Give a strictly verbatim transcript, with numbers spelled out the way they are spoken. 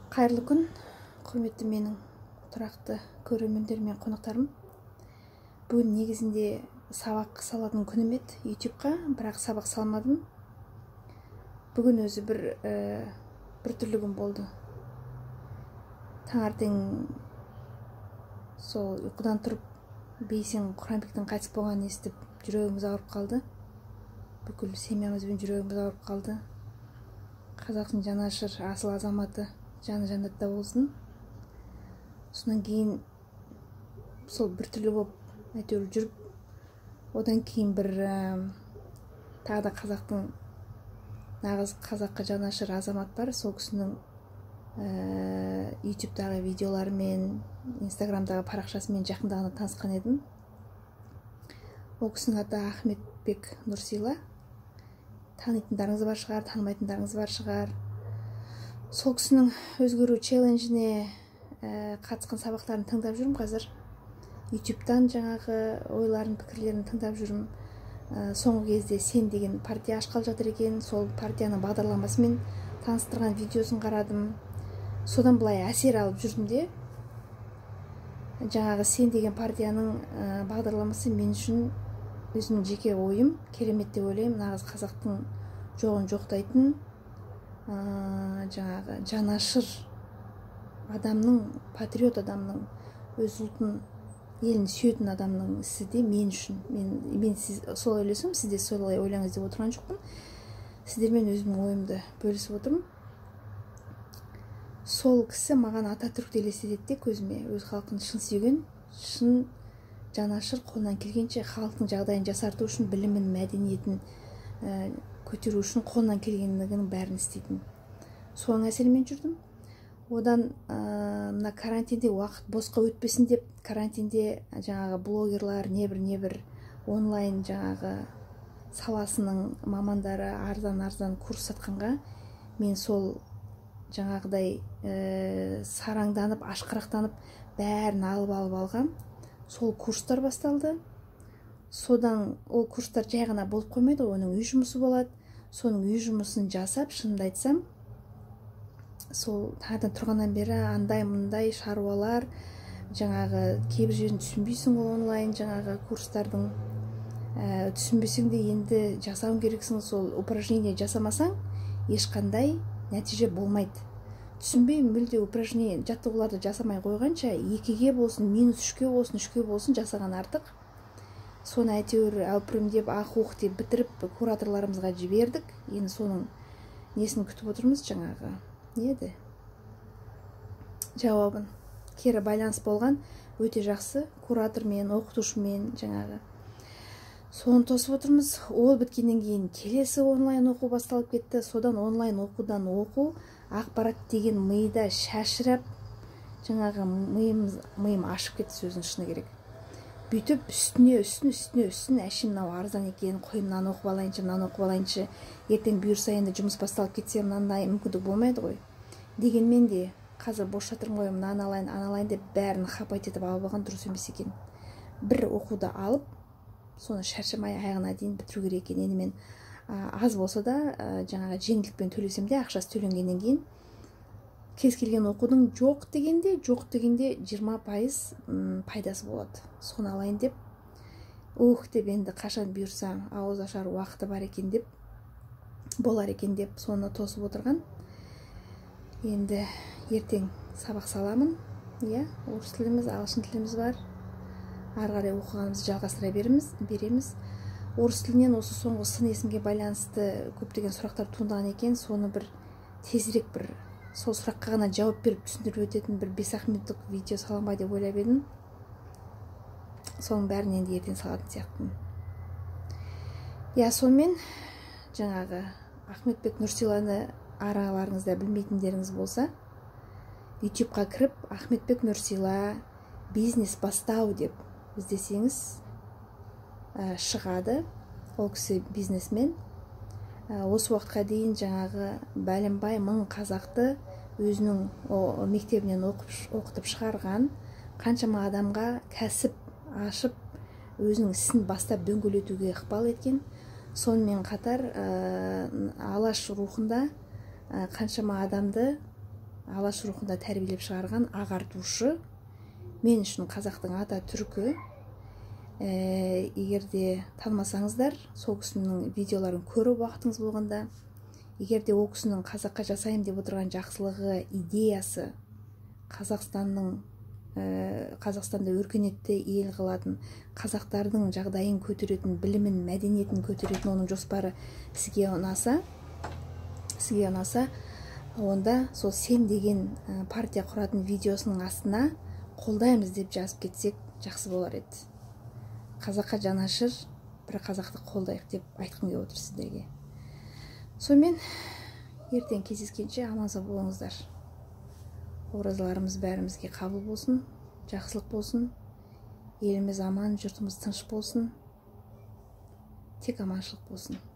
Қайырлы күн, құрметті менің тұрақты көрермендер мен қонақтарым. Бүгін негізінде сабақ салатын күнім еді ютубқа, бірақ сабақ салмадым. Бүгін өзі бір ә, бір түрлі күн болды. Таңертең сол ұйқыдан тұрып, Бейсен Құранбектің қайтыс болғанын естіп, жүрегіміз ауырып қалды. Бүкіл семьямызбен жүрегіміз ауырып қалды. Қазақтың жанашыр асыл азаматы жаны жәннатта болсын. Содан кейін сол бір түрлі болып әйтеуір жүріп, одан кейін бір ә, тағы да қазақтың нағыз қазаққа жанашыр азамат бар. Сол кісінің ә, ютубтағы видеолары мен инстаграмдағы парақшасымен жақындағына танысқан едім. Ол кісінің аты Ахметбек Нұрсила. Танитындарыңыз бар шығар, танымайтындарыңыз бар шығар. Сол кісінің өзгеру челленджіне ә, қатысқан сабақтарын тыңдап жүрмін қазір. ютубтан жаңағы ойларын, пікірлерін тыңдап жүрмін. Ә, соңғы кезде Сен деген партия ашқалы жатыр екен. Сол партияның бағдарламасымен таныстырған видеосын қарадым. Содан былай әсер алып жүрдім де. Жаңағы Сен деген партияның ә, бағдарламасы мен үшін өзімнің жеке ойым, керемет деп ойлаймын. Нағыз қазақтың жоғын жоқтайтын, ә, жаңағы жанашыр адамның, патриот адамның, өз ұлтын, елін сүйетін адамның ісі де мен үшін. Мен, мен сіз, солай ойласам, сіз де солай ойлаңыз деп отырған жоқпын. Сіздермен өзімнің ойымды бөлісіп отырмын. Сол кісі маған Ататүрікті елестетеді де көзіме. Өз халқын шын сүйген, шын жанашыр, қолынан келгенше халықтың жағдайын жасарту үшін, білімін, мәдениетін ә, көтеру үшін қолынан келгендігінің бәрін істейтін. Соның әсерімен жүрдім. Одан мына ә, карантинде уақыт босқа өтпесін деп, карантинде жаңағы блогерлар, небір небір онлайн жаңағы саласының мамандары арзан-арзан курс сатқанға, мен сол жаңағыдай ә, сараңданып, ашқарақтанып, бәрін алып алып алғам. Сол курстар басталды. Содан ол курстар жай ғана болып қоймайды, оның үй жұмысы болады. Соның үй жұмысын жасап, шынымды айтсам, сол таңертең тұрғаннан бері андай мұндай шаруалар, жаңағы кейбір жерін түсінбейсің ол онлайн жаңағы курстардың. Ә, түсінбесең де енді жасауың керексің. Сол упражнение жасамасаң, ешқандай нәтиже болмайды. Түсінбей мүлде упражнение жаттығуларды жасамай қойғанша, екіге болсын, минус үшке болсын, үшке болсын жасаған артық. Соны әйтеуір әупірімдеп, ақ-уқ деп бітіріп, кураторларымызға жібердік. Енді соның несін күтіп отырмыз, жаңағы не еді? Жауабын. Кері байланыс болған, өте жақсы, куратормен, оқытушымен жаңағы. Соны тосып отырмыз. Ол біткеннен кейін келесі онлайн оқу басталып кетті. Содан онлайн оқудан оқу, ақпарат деген мида шашырап, жаңағы миым, миым ашып кетті, сөзін шыны керек. Бүйтіп үстіне, үстіне, үстіне, үстіне, әшім мынау арзан екен, қойым мынаны оқып алайыншы, мынаны оқып алайыншы, ертең бұйырса енді жұмыс басталып кетсе, мынандай мүмкіндік болмайды ғой. Дегенмен де қазір бос жатырмын ғой, мынаны алайын, ана алайын деп бәрін хапайт етіп алып алған дұрыс емес екен. Бір оқуды алып, соны шаршамай аяғына дейін бітіру керек екен. Енді мен а, аз болса да а, жаңағы жеңілдікпен төлесем де, ақшасы төленгеннен кейін кез келген оқудың жоқ дегенде, жоқ дегенде жиырма пайыз пайдасы болады. Соны алайын деп, ух деп енді қашан бұйырса ауыз ашар уақыты бар екен деп, болар екен деп соны тосып отырған. Енді ертең сабақ саламын. Иә, орыс тіліміз, ағылшын тіліміз бар. Ары қарай оқығанымызды жалғастыра береміз, береміз. Орыс тілінен осы соңғы сын есімге байланысты көптеген сұрақтар туындаған екен. Соны бір тезірек бір сол сұраққа ғана жауап беріп түсіндіріп өтетін бір бес-ақ минуттық видео салам ба деп ойлап едім. Соның бәрін енді ертең салатын сияқтымын. Я, сонымен жаңағы Ахметбек Нұрсиланы араларыңызда білмейтіндеріңіз болса, ютубқа кіріп Ахметбек Нұрсила бизнес бастау деп іздесеңіз ә, шығады. Ол кісі бизнесмен. Ә, осы уақытқа дейін жаңағы бәлінбай мың қазақты өзінің о, мектебінен оқып, оқытып шығарған, қаншама адамға кәсіп ашып, өзінің ісін бастап дөңгелетуге ықпал еткен. Сонымен қатар ә, алаш рухында ә, қаншама адамды алаш рухында тәрбиелеп шығарған ағартушы, мен үшін қазақтың ата түркі. Ә, егерде танымасаңыздар, сол кісінің видеоларын көріп уақытыңыз болғанда, егерде ол кісінің қазаққа жасайым деп отырған жақсылығы, идеясы, Қазақстанның Қазақстанда өркениетті ел қылатын, қазақтардың жағдайын көтеретін, білімін, мәдениетін көтеретін оның жоспары сізге ұнаса, сізге ұнаса, онда сол сен деген партия құратын видеосының астына қолдаймыз деп жазып кетсек жақсы болар еді. Қазаққа жанашыр, бір қазақты қолдайық деп айтқым келіп отыр сіздерге. Сонымен ертең кездескенше аман сау болыңыздар. Оразаларымыз бәрімізге қабыл болсын, жақсылық болсын, еліміз аман, жұртымыз тыныш болсын, тек аманшылық болсын.